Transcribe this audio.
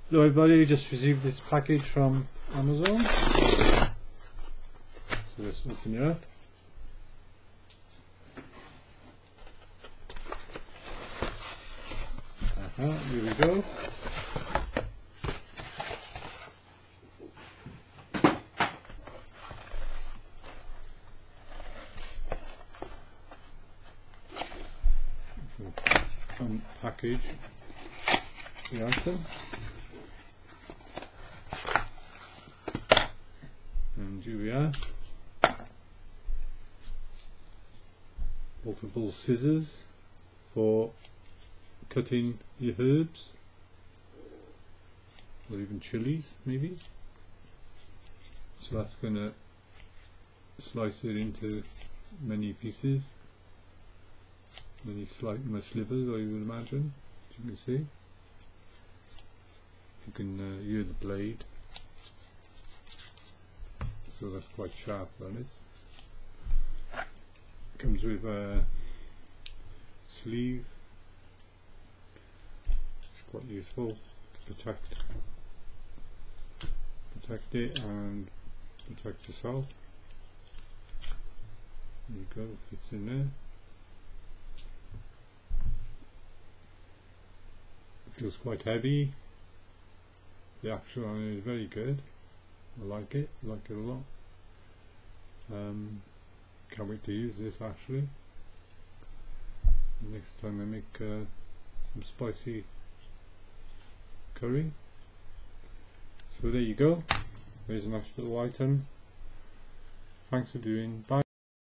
Hello everybody, just received this package from Amazon. So let's open it up. Here we go. So unpackage the item. And here we are. Multiple scissors for cutting your herbs or even chilies maybe. So that's going to slice it into many pieces, many slivers I would imagine, as you can see. You can hear the blade, so that's quite sharp, that is. Comes with a sleeve. It's quite useful to protect it and protect yourself. There you go, fits in there. It feels quite heavy. The action on it is very good. I like it a lot. Can't wait to use this actually. Next time I make some spicy curry. So there you go. There's a nice little item. Thanks for viewing. Bye.